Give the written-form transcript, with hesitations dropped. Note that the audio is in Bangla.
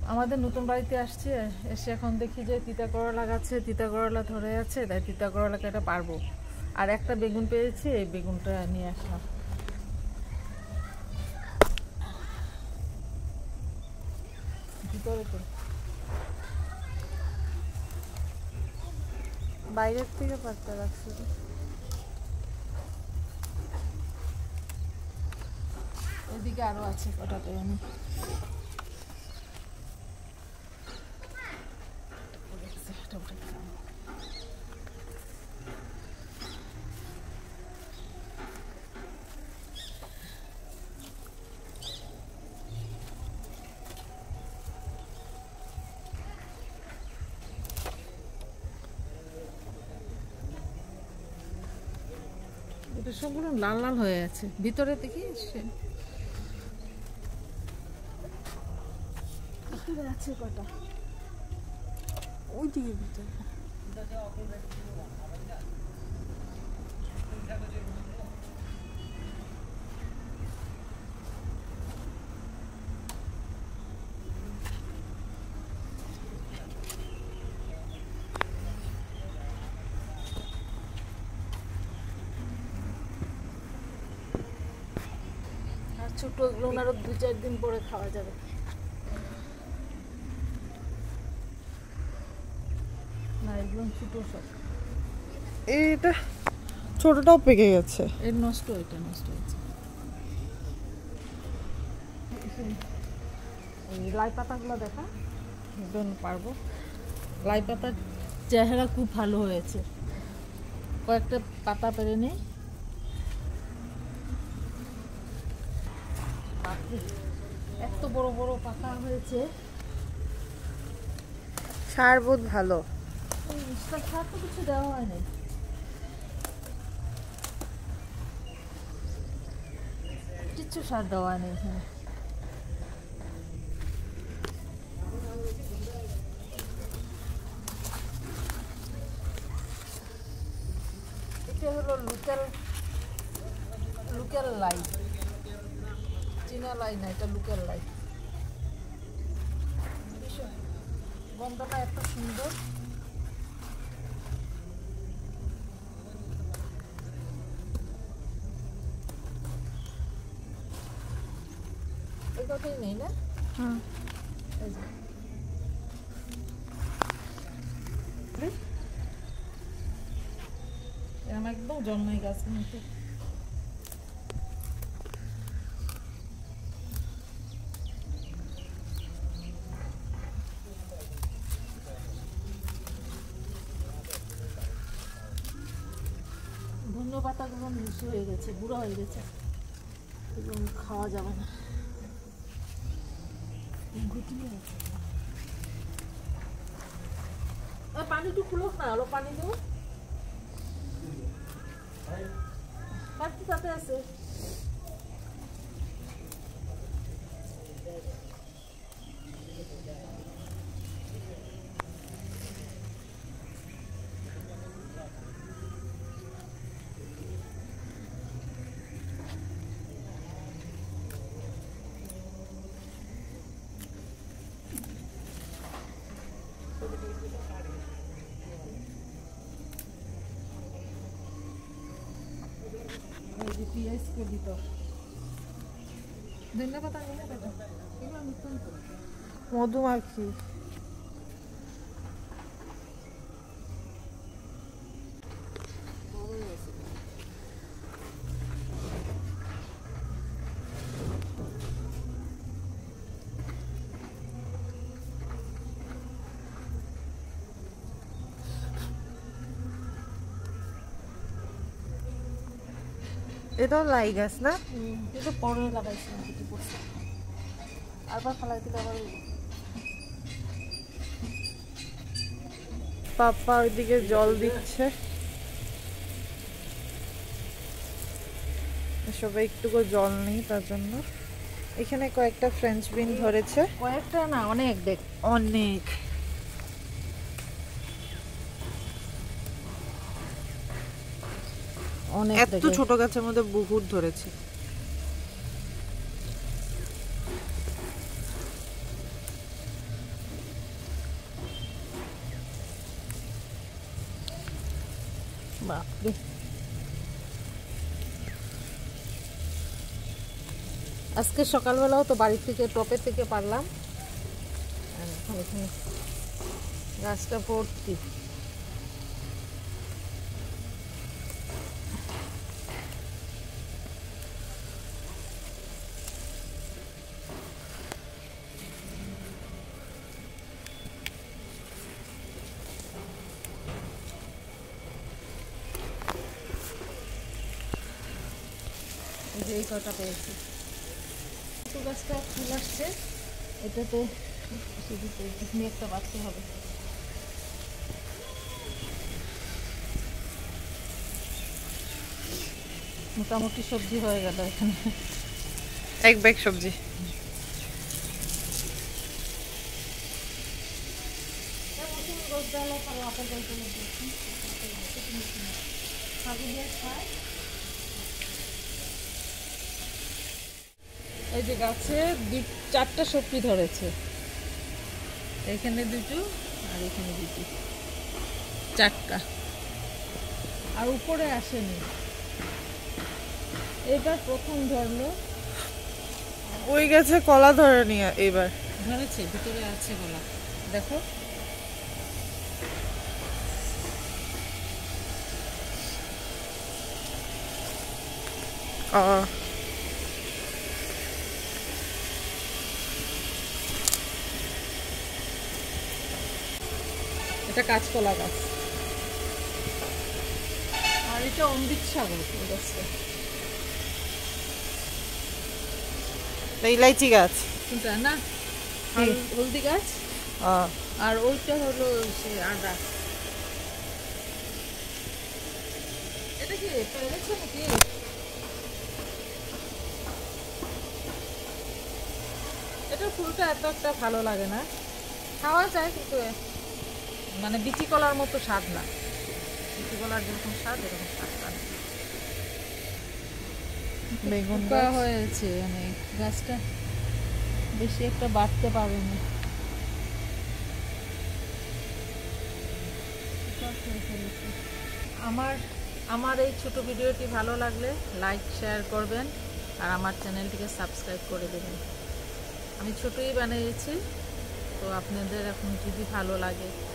আমাদের নতুন বাড়িতে আসছে, এসে এখন দেখি যে তিতা করলা গাছে তিতা করলা ধরে আছে, তাই তিতা করলাকে এটা পারবো। আর একটা বেগুন পেয়েছি, এই বেগুনটা নিয়ে আসলাম। ভিতরে তো বাইরের থেকে পাত্তা রাখছে, ওইদিকে আরো আছে কটা পেয়ে। এটা সবগুলো লাল লাল হয়ে আছে ভিতরে, দেখি আছে কটা ওই দিকে ভিতরে। ছোট এগুলো আরো 2-4 দিন পরে খাওয়া যাবে। না এগুলো ছোট সব, এটা ছোটটাও পেকে গেছে, এর নষ্ট, এটা নষ্ট হয়েছে। এই লাই পাতাগুলো দেখা একদম পারবো। লাই পাতার চেহারা খুব ভালো হয়েছে, কয়েকটা পাতা পেরে নেই। এত বড় বড় পাতা হয়েছে, সার বোধ ভালো। সার তো কিছু দেওয়া হয় নাই, কিচ্ছু সার দেওয়া নেই এখানে। এটা হলো লোকাল লাই, চীনা লাই না, এটা লোকাল লাই। গন্ধটা এত সুন্দর, এই কথাই নেই না। এরকম একদম জন্মাই গাছ কিন্তু। ধন্য পাতাগুলো মিশে হয়ে গেছে, বুড়ো হয়ে গেছে, এগুলো খাওয়া যাবে না। পানি একটু খুলো না, আরো পানি দেবো। তাতে আছে পেঁয়াজ করে দিত, ধন্যবাদ। মধুমাখি এটাও লাই গাছ না, কিন্তু পরে লাগাইছিলাম কিছু করছে, আবার ফেলাই দিলে আবার। পাপা ওইদিকে জল দিচ্ছে, সবাই একটুকু জল নেই তার জন্য। এখানে কয়েকটা ফ্রেঞ্চ বিন ধরেছে, কয়েকটা না অনেক, দেখ অনেক। অনেক, এত ছোট গাছের মধ্যে বহুত ধরেছে। বাপরে, আজকে সকালবেলাও তো বাড়ি থেকে টপের থেকে পারলাম। আর এখন এখানে গাছটা ভর্তি। এই কটা পেয়েছি। গাছটা ফুল আসছে, এটাতে শুধু একটা বাড়তে হবে। মোটামুটি সবজি হয়ে গেল এখানে, এক ব্যাগ সবজি। এই যে গাছে 4টা সবজি ধরেছে, এখানে 2টো আর এখানে 2টো, 4টা, আর উপরে আসেনি। এবার প্রথম ধরলো। ওই গাছে কলা ধরে নিয়ে এবার ধরেছে, ভিতরে আছে কলা, দেখো। এটা কাঁচকলা গাছ, আর এটা অমৃত সাগর গাছটা। ইলাইচি গাছ কোনটা? না, হলদি গাছ। আর ওইটা হলো সে আদা। এটা কি পেরেছে নাকি? এটা ফুলটা এত একটা ভালো লাগে না, খাওয়া যায় কিন্তু মানে বিচি কলার মতো স্বাদ না। বিচি কলার যেরকম স্বাদ এরকম স্বাদ না। বেগুন হয়েছে, মানে গাছটা বেশি একটা বাড়তে পারেনি। আমার এই ছোট ভিডিওটি ভালো লাগলে লাইক শেয়ার করবেন, আর আমার চ্যানেলটিকে সাবস্ক্রাইব করে দেবেন। আমি ছোটই বানিয়েছি, তো আপনাদের এখন যদি ভালো লাগে